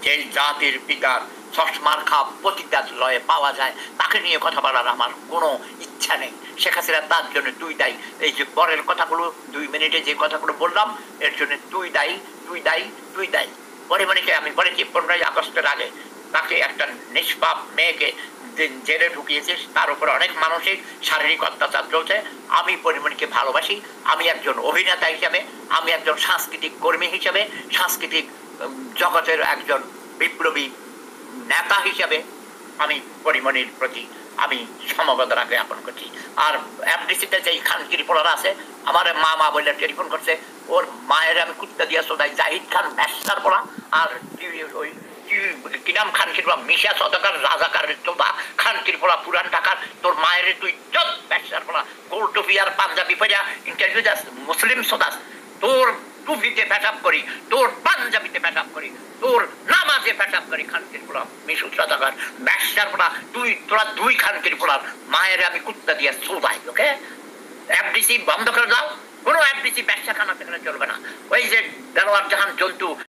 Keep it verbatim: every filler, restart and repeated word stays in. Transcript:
যে জাতির পিতার চশমার খাপ পতিতালয়ে পাওয়া যায় তাকে নিয়ে কথা বলার আমার কোনো ইচ্ছা নেই। শেখ হাসিনা তার জন্য তুই দায়ী। এই যে পরের কথাগুলো দুই মিনিটে যে কথাগুলো বললাম এর জন্য তুই দায়ী, তুই দায়ী, তুই দায়ী। পরিমণিকে আমি বলেছি পনেরোই আগস্টের আগে তাকে একটা নিষ্পাপ মেয়েকে জেলে ঢুকিয়েছিস, তার উপরে অনেক মানসিক শারীরিক অত্যাচার চলছে। আমি পরিমণিকে ভালোবাসি, আমি একজন অভিনেতা হিসাবে, আমি একজন সাংস্কৃতিক কর্মী হিসাবে, সাংস্কৃতিক জগতের একজন বিপ্লবী নেতা হিসাবে আমি পরিমণির প্রতি আমি সমবেদনা জ্ঞাপন করছি। আর এফডিসিতে যেই খানকির পোলারা আছে আমার মা মা বলে টেলিফোন করছে, ওর মায়ের আমি কুত্তা দিয়া শোধাই জাহিদ খান ব্যস্তার পোলা আর ওই কি নাম খানকির পোলা মিশা সদকার রাজাকার চোদা খানকির পোলা পুরান ঢাকার তোর মায়ের তুই যত ব্যস্তার পোলা গোল টুপি আর পাঞ্জাবি পরে ইন্টারভিউ দাস মুসলিম সদাস তোর টুপিতে পেশাব করি, তোর পাঞ্জাবিতে পেশাব করি, তোর নামাজে পেশাব করি খানকির পোলা মিশু সদাকার ব্যস্তার পোলা তুই তোরা দুই খানকির পোলার মায়ের আমি কুত্তা দিয়ে শোধাই। ওকে এফডিসি বন্ধ করে দাও, কোনো এফডিসি ব্যবসা খানা সেখানে চলবে না। ওই যে দেলোয়ার জাহান জন্তু